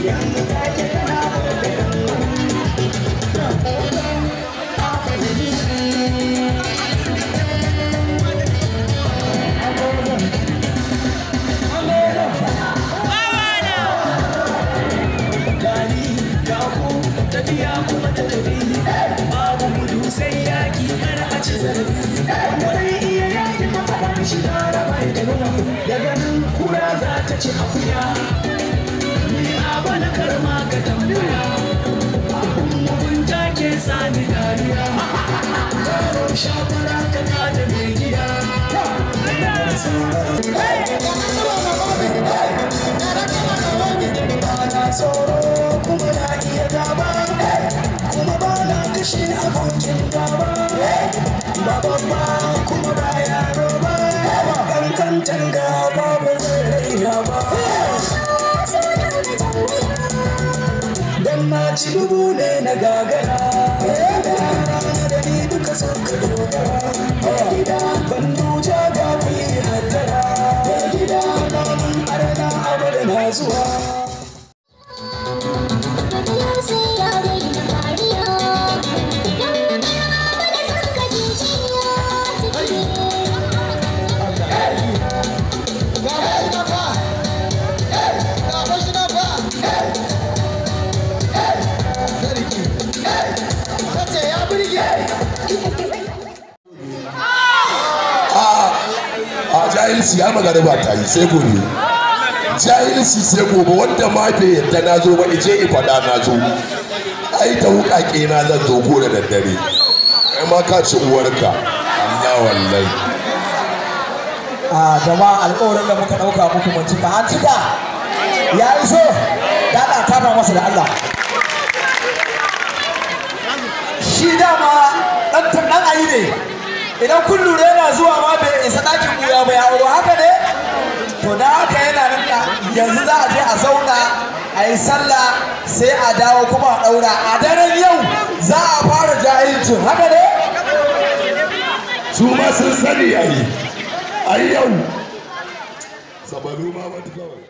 da ganin kura za ta ci akuya ni abana karma ga tambaya abun mugunta ke sani dariya shafara ta da mai gida bana tsoro kuma na iya gaba kuma bana kashe abokin gaba ba babba kuma ba yaro ba kankantar gaba ba zai raina ba dan na ci dubu ne na gagara da ni duka sun ka dogara ban duja ga kuyi hattara namun arana abu da na zuwa jahilci ya magana ba ta yi sai gobe jahilci sai gobe wanda ma bai yadda na zo ba ije in faɗa na zo ai ta wukake na zan zo ko da daddare kai ma ka ci uwarka Allah wallahi jama'a alƙawarin da muka ɗauka muku mun cika an cika ya iso da ana tafa masa da Allah shi dama ɗan ayi ne idan kun lura yana zuwa ma bai isa ɗakin ɓuya ba ya auro haka ne to da haka yana nan da yanzu za a je a zauna a yi sallah sai a dawo kuma a ɗaura a daren yau za a fara jahilcin haka ne su ma sun sani yayi ai yau sabaru ma wata kawai